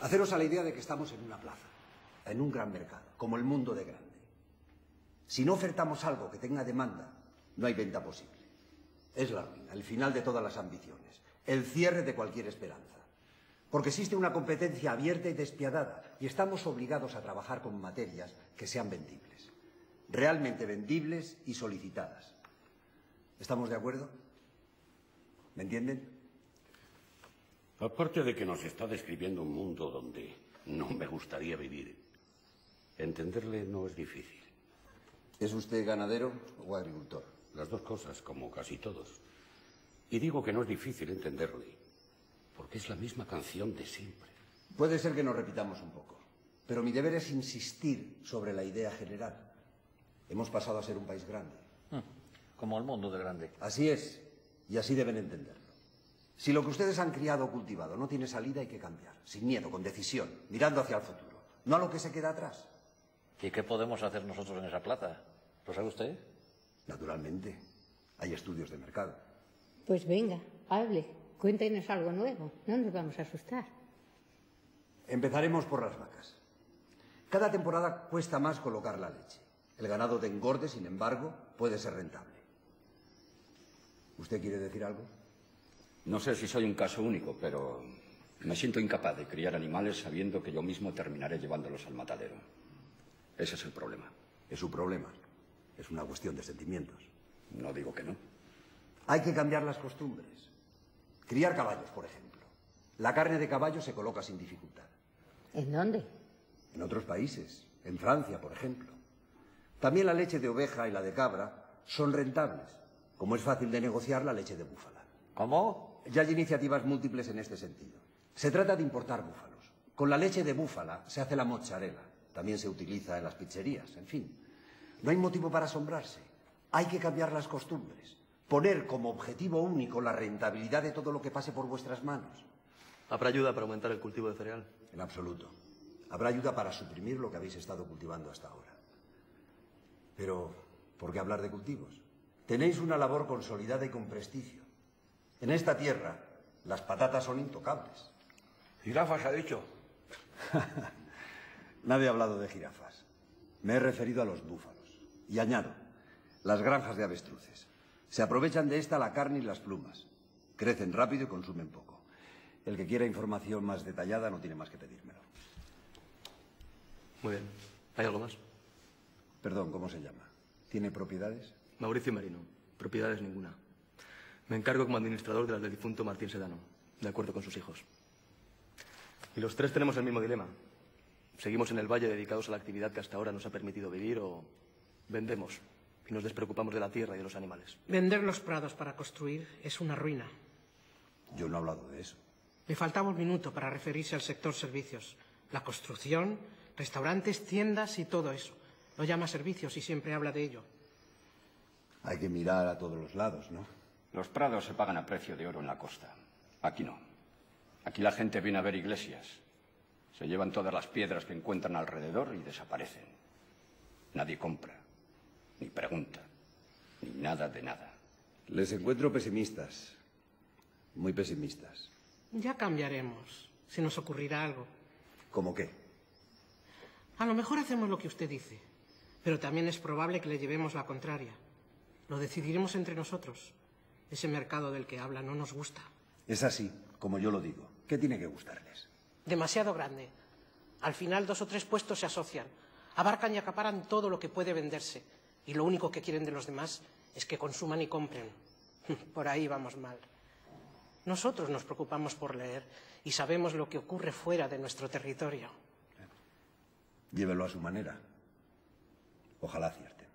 Haceros a la idea de que estamos en una plaza, en un gran mercado, como el mundo de grande. Si no ofertamos algo que tenga demanda, no hay venta posible. Es la ruina, el final de todas las ambiciones, el cierre de cualquier esperanza. Porque existe una competencia abierta y despiadada y estamos obligados a trabajar con materias que sean vendibles, realmente vendibles y solicitadas. ¿Estamos de acuerdo? ¿Me entienden? Aparte de que nos está describiendo un mundo donde no me gustaría vivir, entenderle no es difícil. ¿Es usted ganadero o agricultor? Las dos cosas, como casi todos. Y digo que no es difícil entenderle, porque es la misma canción de siempre. Puede ser que nos repitamos un poco, pero mi deber es insistir sobre la idea general. Hemos pasado a ser un país grande. Como el mundo de grande. Así es, y así deben entenderlo. Si lo que ustedes han criado o cultivado no tiene salida, hay que cambiar, sin miedo, con decisión, mirando hacia el futuro, no a lo que se queda atrás. ¿Y qué podemos hacer nosotros en esa plaza? ¿Lo sabe usted? Naturalmente, hay estudios de mercado. Pues venga, hable, cuéntenos algo nuevo, no nos vamos a asustar. Empezaremos por las vacas. Cada temporada cuesta más colocar la leche. El ganado de engorde, sin embargo, puede ser rentable. ¿Usted quiere decir algo? No sé si soy un caso único, pero me siento incapaz de criar animales sabiendo que yo mismo terminaré llevándolos al matadero. Ese es el problema. Es su problema. Es una cuestión de sentimientos. No digo que no. Hay que cambiar las costumbres. Criar caballos, por ejemplo. La carne de caballo se coloca sin dificultad. ¿En dónde? En otros países. En Francia, por ejemplo. También la leche de oveja y la de cabra son rentables, como es fácil de negociar la leche de búfala. ¿Cómo? Ya hay iniciativas múltiples en este sentido. Se trata de importar búfalos. Con la leche de búfala se hace la mozzarella. También se utiliza en las pizzerías, en fin. No hay motivo para asombrarse. Hay que cambiar las costumbres. Poner como objetivo único la rentabilidad de todo lo que pase por vuestras manos. ¿Habrá ayuda para aumentar el cultivo de cereal? En absoluto. Habrá ayuda para suprimir lo que habéis estado cultivando hasta ahora. Pero, ¿por qué hablar de cultivos? Tenéis una labor consolidada y con prestigio. En esta tierra, las patatas son intocables. ¿Jirafas ha dicho? Nadie ha hablado de jirafas. Me he referido a los búfalos. Y añado, las granjas de avestruces. Se aprovechan de esta la carne y las plumas. Crecen rápido y consumen poco. El que quiera información más detallada no tiene más que pedírmelo. Muy bien. ¿Hay algo más? Perdón, ¿cómo se llama? ¿Tiene propiedades? Mauricio Marino. Propiedades ninguna. Me encargo como administrador de las del difunto Martín Sedano, de acuerdo con sus hijos. Y los tres tenemos el mismo dilema. Seguimos en el valle dedicados a la actividad que hasta ahora nos ha permitido vivir o vendemos y nos despreocupamos de la tierra y de los animales. Vender los prados para construir es una ruina. Yo no he hablado de eso. Le faltaba un minuto para referirse al sector servicios. La construcción, restaurantes, tiendas y todo eso. Lo llama servicios y siempre habla de ello. Hay que mirar a todos los lados, ¿no? Los prados se pagan a precio de oro en la costa. Aquí no. Aquí la gente viene a ver iglesias. Se llevan todas las piedras que encuentran alrededor y desaparecen. Nadie compra, ni pregunta, ni nada de nada. Les encuentro pesimistas. Muy pesimistas. Ya cambiaremos. Se nos ocurrirá algo. ¿Cómo qué? A lo mejor hacemos lo que usted dice, pero también es probable que le llevemos la contraria. Lo decidiremos entre nosotros. Ese mercado del que habla no nos gusta. Es así, como yo lo digo. ¿Qué tiene que gustarles? Demasiado grande. Al final 2 o 3 puestos se asocian. Abarcan y acaparan todo lo que puede venderse. Y lo único que quieren de los demás es que consuman y compren. Por ahí vamos mal. Nosotros nos preocupamos por leer y sabemos lo que ocurre fuera de nuestro territorio. Llévelo a su manera. Ojalá acierte.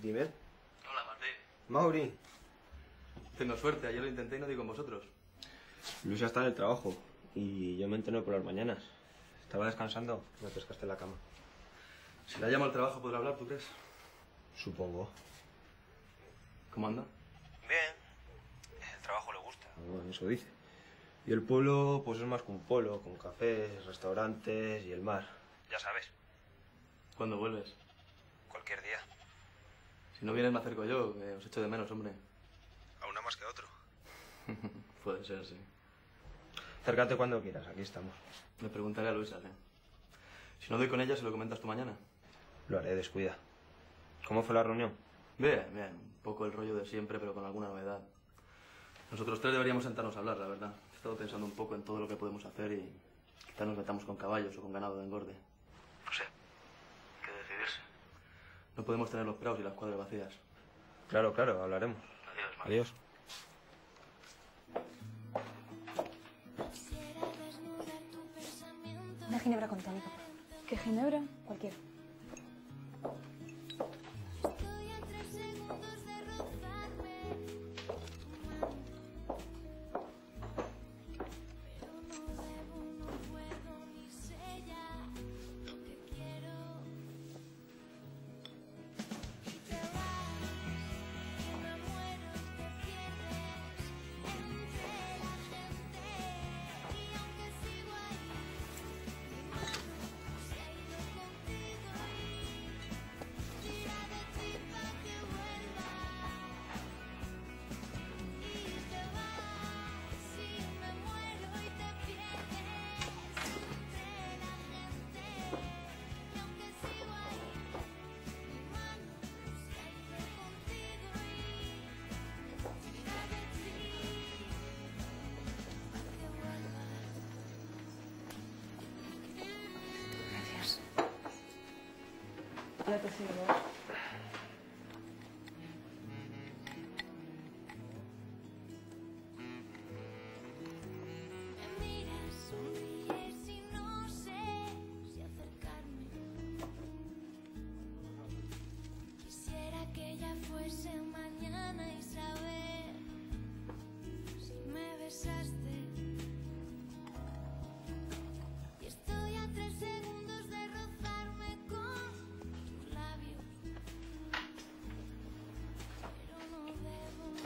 Dime. Hola, Martín. Mauri. Tengo suerte, ayer lo intenté y no di con vosotros. Luisa está en el trabajo y yo me entreno por las mañanas. Estaba descansando, me pescaste en la cama. Si la llamo al trabajo, ¿podrá hablar, tú crees? Supongo. ¿Cómo anda? Bien. El trabajo le gusta. Bueno, eso dice. Y el pueblo, pues es más que un pueblo, con cafés, restaurantes y el mar. Ya sabes. ¿Cuándo vuelves? Cualquier día. Si no vienes me acerco yo, que os echo de menos, hombre. A una más que a otro. Puede ser, sí. Acércate cuando quieras, aquí estamos. Le preguntaré a Luisa, ¿eh? Si no doy con ella, ¿se lo comentas tú mañana? Lo haré, descuida. ¿Cómo fue la reunión? Bien, bien. Un poco el rollo de siempre, pero con alguna novedad. Nosotros tres deberíamos sentarnos a hablar, la verdad. He estado pensando un poco en todo lo que podemos hacer y quizá nos metamos con caballos o con ganado de engorde. No sé. Hay que decidirse. No podemos tener los praos y las cuadras vacías. Claro, claro, hablaremos. Adiós, Marc. Adiós. Una ginebra con tónica. ¿Qué ginebra? Cualquiera. Ya te sirvo. Quisiera que ya fuese mañana y saber si me besaste. Y estoy a 3 segundos de rozarme con tus labios, pero no debo ni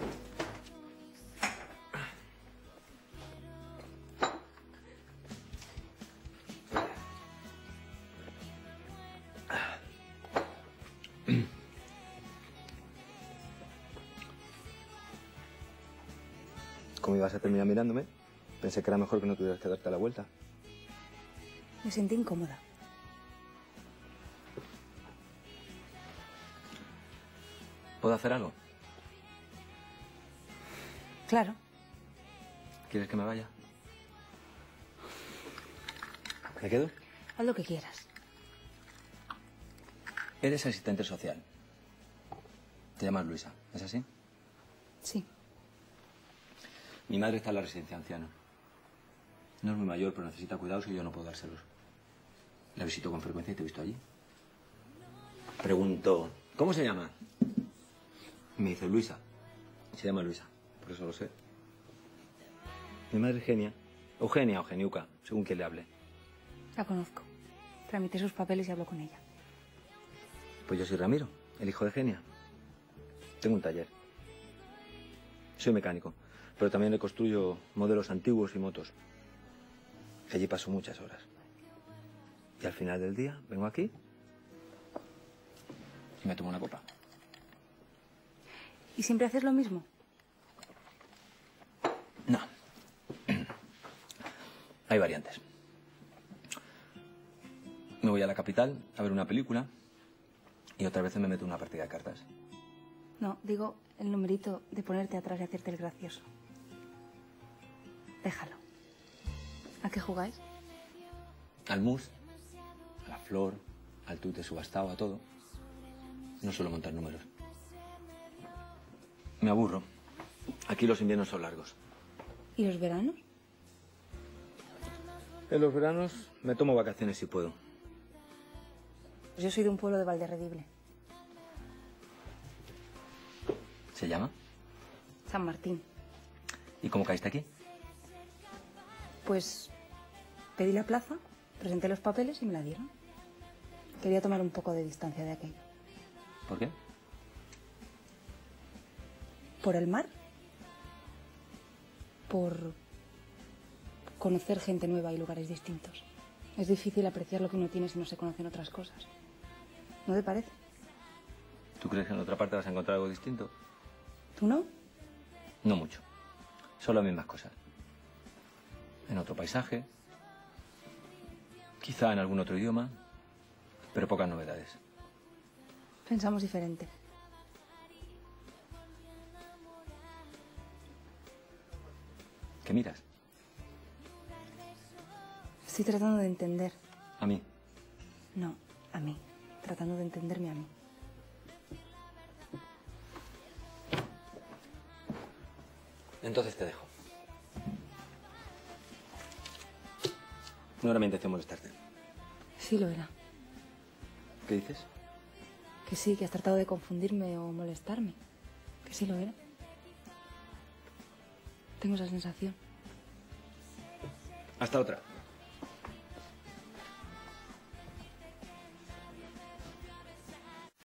¿Cómo ibas a terminar mirándome? Pensé que era mejor que no tuvieras que darte la vuelta. Me sentí incómoda. ¿Puedo hacer algo? Claro. ¿Quieres que me vaya? ¿Me quedo? Haz lo que quieras. Eres asistente social. Te llamas Luisa, ¿es así? Sí. Mi madre está en la residencia de ancianos. No es muy mayor, pero necesita cuidados y yo no puedo dárselos. La visito con frecuencia y te he visto allí. Pregunto, ¿cómo se llama? Me dice Luisa. Se llama Luisa, por eso lo sé. Mi madre es Genia. Eugenia o Geniuca, según quien le hable. La conozco. Tramité sus papeles y hablo con ella. Pues yo soy Ramiro, el hijo de Genia. Tengo un taller. Soy mecánico, pero también reconstruyo modelos antiguos y motos. Allí paso muchas horas. Y al final del día vengo aquí y me tomo una copa. ¿Y siempre haces lo mismo? No. Hay variantes. Me voy a la capital a ver una película y otras veces me meto en una partida de cartas. No, digo el numerito de ponerte atrás y hacerte el gracioso. Déjalo. ¿A qué jugáis? Al mus, a la flor, al tute subastado, a todo. No suelo montar números. Me aburro. Aquí los inviernos son largos. ¿Y los veranos? En los veranos me tomo vacaciones si puedo. Pues yo soy de un pueblo de Valderredible. ¿Se llama? San Martín. ¿Y cómo caíste aquí? Pues pedí la plaza, presenté los papeles y me la dieron. Quería tomar un poco de distancia de aquello. ¿Por qué? ¿Por el mar? Por conocer gente nueva y lugares distintos. Es difícil apreciar lo que uno tiene si no se conocen otras cosas. ¿No te parece? ¿Tú crees que en otra parte vas a encontrar algo distinto? ¿Tú no? No mucho. Son las mismas cosas. En otro paisaje, quizá en algún otro idioma, pero pocas novedades. Pensamos diferente. ¿Qué miras? Estoy tratando de entender. A mí. No, a mí. Tratando de entenderme a mí. Entonces te dejo. No era mi intención molestarte. Sí lo era. ¿Qué dices? Que sí, que has tratado de confundirme o molestarme. Que sí lo era. Tengo esa sensación. Hasta otra.